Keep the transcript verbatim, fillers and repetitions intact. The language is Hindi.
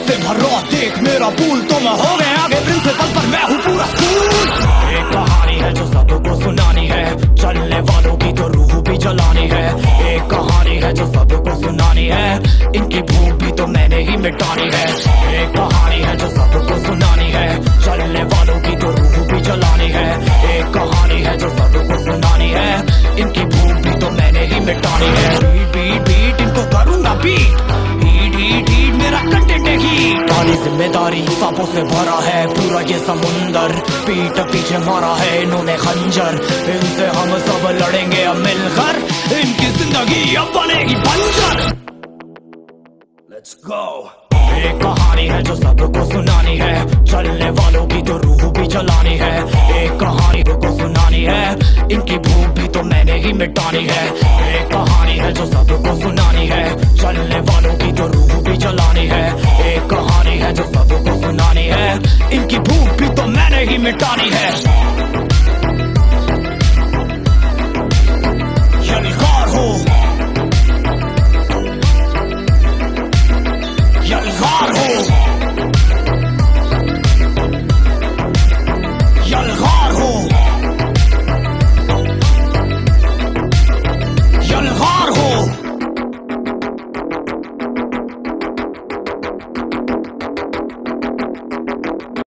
से भरो देख मेरा पूल, तो मैं हो गए आगे प्रिंसिपल पर मैं हूँ पूरा स्कूल। एक कहानी है जो सबको सुनानी है, चलने वालों की तो रूह भी जलानी है। एक कहानी है जो सबको सुनानी है, इनकी भूख भी तो मैंने ही मिटानी है। एक कहानी है जो सबको सुनानी है, चलने वालों की तो रूह भी जलानी है। एक कहानी है जो सबको सुनानी है, इनकी भूख भी तो मैंने ही मिटानी है। बीट बीट बीट इनको करूंगा बीट, हीट हीट हीट मेरा कंटेंट है हीट। वाली जिम्मेदारी सांपों से भरा है पूरा ये समुंदर, पीठ पीछे मारा है इन्होंने खंजर। इनसे हम सब लड़ेंगे अब मिलकर, इनकी जिंदगी अब बनेगी बंजर। Let's go। एक कहानी है जो सबको सुनानी है, चलने वालों की तो रूह भी जलानी है। एक कहानी को सुनानी है, इनकी भूख भी तो मैंने ही मिटानी है। एक कहानी है जो सबको सुनानी है, चलने वालों की तो रूह भी जलानी है। एक कहानी है जो सबको सुनानी है, इनकी भूख भी तो मैंने ही मिटानी है।